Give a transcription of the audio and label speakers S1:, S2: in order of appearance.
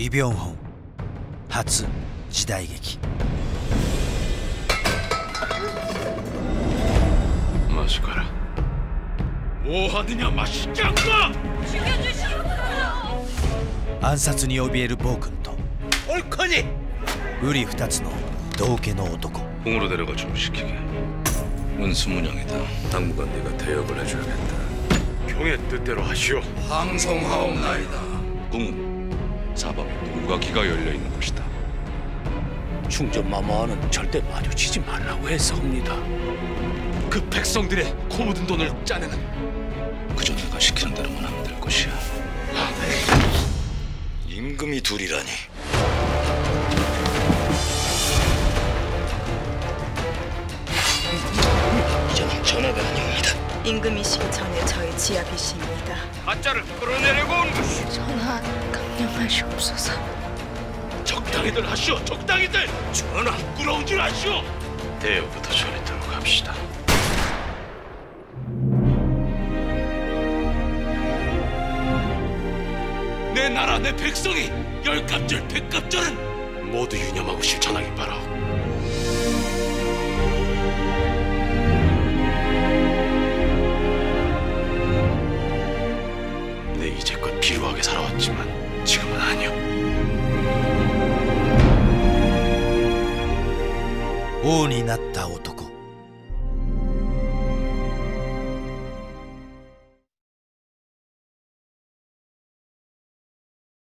S1: イ・ビョンホン初時代劇。
S2: 마시거라. 뭐하느냐 마시장가!
S3: 죽여주시오.
S1: 暗殺に怯える暴君と
S2: 옳거니!
S1: 瓜二つの道家の男。
S2: 궁으로 데려가 준비시키게. 은수문양이다. 당분간 네가 대역을 해줘야겠다. 경의 뜻대로 하시오. 항성하옵나이다. 궁은 사방에 문과 기가 열려있는 곳이다.
S4: 충전마마와는 절대 마주치지 말라고 했사옵니다.
S2: 그 백성들의 코 묻은 돈을 짜내는 그저 내가 시키는 대로만 하면 될 것이야. 임금이 둘이라니.
S4: 이제는 전화가 아닙니다.
S5: 임금이시기 전에 저희 지아비씨입니다.
S2: 가짜를 끌어내려고 온 것이.
S5: 전하, 강령하시옵소서.
S2: 적당히들 하시오. 적당히들. 전하 부끄러운 줄 아시오. 대여부터 전했다고 갑시다. 내 나라 내 백성이 열갑절 백갑절은 모두 유념하고 실천하기 바라. 내 이제껏 비루하게 살아왔지만 지금은 아니오.
S1: 王になった男。